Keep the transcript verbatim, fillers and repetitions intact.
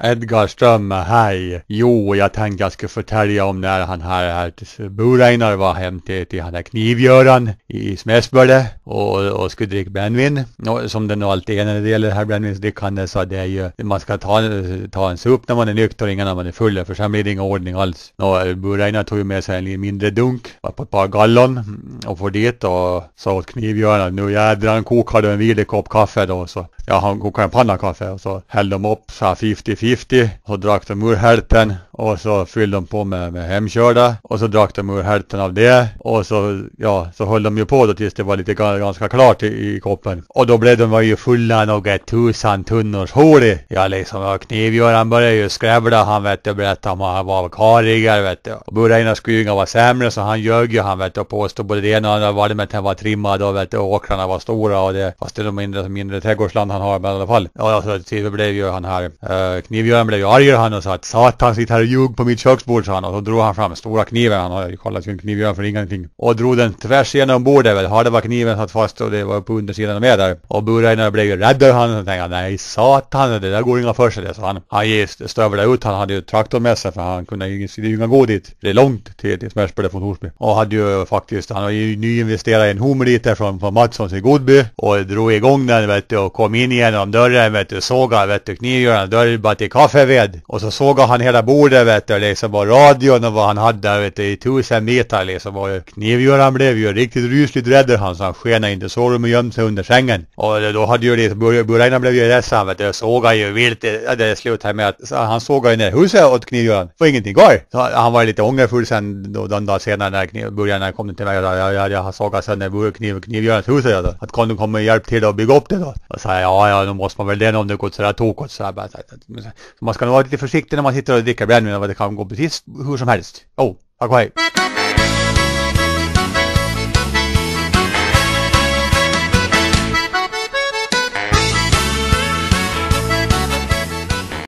Edgar Ström, hej. Jo, jag tänkte jag skulle förtälja om när han här, här Boreinar var hem till, till han där Knivgöran i Smäsbörde och, och skulle dricka brännvin. Och, som det nog alltid är när det gäller det här brännvinsdrickandet, så det är ju, man ska ta, ta en sup när man är nykter och inga när man är full, för sen blir det ingen ordning alls. Och Boreinar tog ju med sig en mindre dunk, var på ett par gallon och får dit och sa åt Knivgöran, nu jädrar han kokade en vidlig kopp kaffe då, så ja, han kokade en panna kaffe och så hällde de upp så här femtio femtio och drack de ur hälften och så fyllde de på med, med hemkörda och så drack de ur hälften av det och så, ja, så höll de ju på då tills det var lite ganska klart i, i koppen. Och då blev de var ju fulla några tusen tunnors hål i. Ja, liksom, Knivgöran började ju skrävla, han vet du, berättade om han var karigare, vet du. Och Boreinar skulle ju vara sämre, så han ljög ju, han vet du, och påstod både det ena och andra var det med att han var trimmad och vet du, och åkrarna var stora och det, fast det är mindre, mindre trädgårdsland han har, men i alla fall. Ja, så det blev ju han här, uh, Knivgöran blev ju argare han och sa att satan sitter här och ljug på mitt köksbord, sa han, och så drog han fram stora kniven, han har ju kollat sin Knivgöran för ingenting, och drog den tvärs genom bordet, väl, hade var kniven satt fast och det var på undersidan med där, och Boreinar blev ju rädd han och tänkte, nej satan, det där går inga för sig det, så han, han just stövlade ut, han hade ju traktor med sig för han kunde ju inga gå dit, det är långt till, till Smärsbörde från Torsby, och hade ju faktiskt, han har ju nyinvesterat i en hummerliter från, från Matssons i Godby och drog igång den, vet du, och kom in genom dörren, vet du, sågade, vet du, Knivgöran dörren bara till kaffeved, och så sågade han hela bordet, vet du, liksom var radion och vad han hade, vet du, i tusen meter liksom, och Knivgöran blev ju riktigt rysligt rädd, han så han skenade inte så och gömde sig under sängen, och då hade ju det, Boreinar blev ju ledsen, vet du, sågade ju vilt, det är slut här med att så han sågade ner huset åt Knivgöran, för ingenting går. Så han var lite ångerfull sen då, den dag senare när kniv, Boreinar kom till mig och jag, jag, jag har sågat sen när kniv, Knivgörans huset, ja, att kan du komma och hjälpa till att bygga upp det då? Och sa ja, ja, då måste man väl det om det går sådär tokigt, så här, så man ska nog vara lite försiktig när man sitter och dricker brännvin, och det kan gå precis hur som helst. Oh, tack och hej.